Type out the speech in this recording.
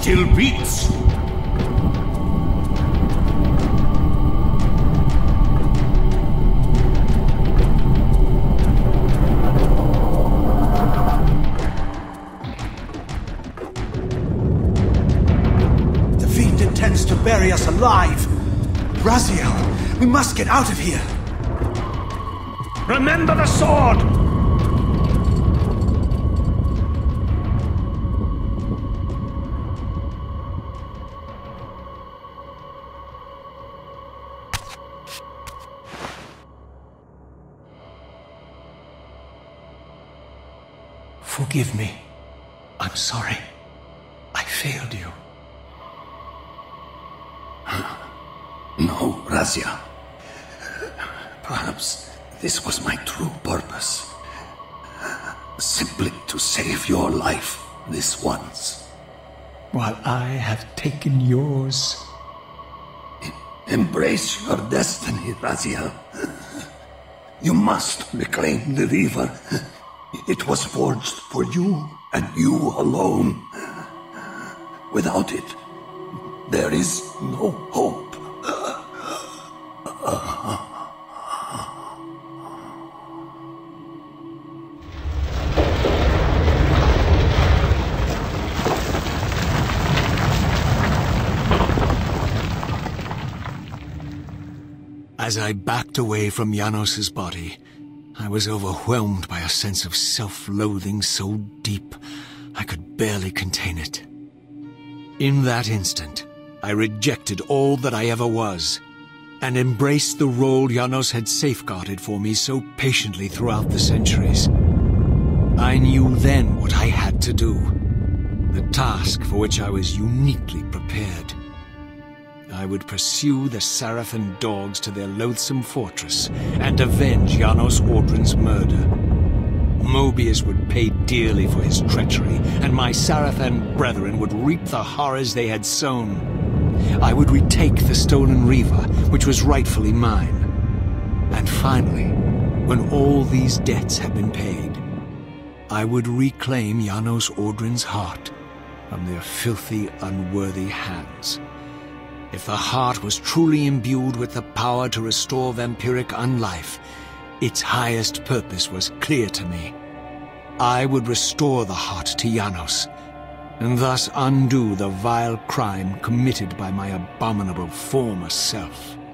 still beats. To bury us alive. Raziel, we must get out of here. Remember the sword! Forgive me. I'm sorry. I failed you. No, Raziel. Perhaps this was my true purpose. Simply to save your life this once. While I have taken yours. Embrace your destiny, Raziel. You must reclaim the Reaver. It was forged for you and you alone. Without it, there is no hope. As I backed away from Janos's body, I was overwhelmed by a sense of self-loathing so deep I could barely contain it. In that instant, I rejected all that I ever was, and embraced the role Janos had safeguarded for me so patiently throughout the centuries. I knew then what I had to do, the task for which I was uniquely prepared. I would pursue the Sarafan dogs to their loathsome fortress and avenge Janos Audron's murder. Moebius would pay dearly for his treachery, and my Sarafan brethren would reap the horrors they had sown. I would retake the stolen Reaver, which was rightfully mine. And finally, when all these debts had been paid, I would reclaim Janos Audron's heart from their filthy, unworthy hands. If the heart was truly imbued with the power to restore vampiric unlife, its highest purpose was clear to me. I would restore the heart to Janos, and thus undo the vile crime committed by my abominable former self.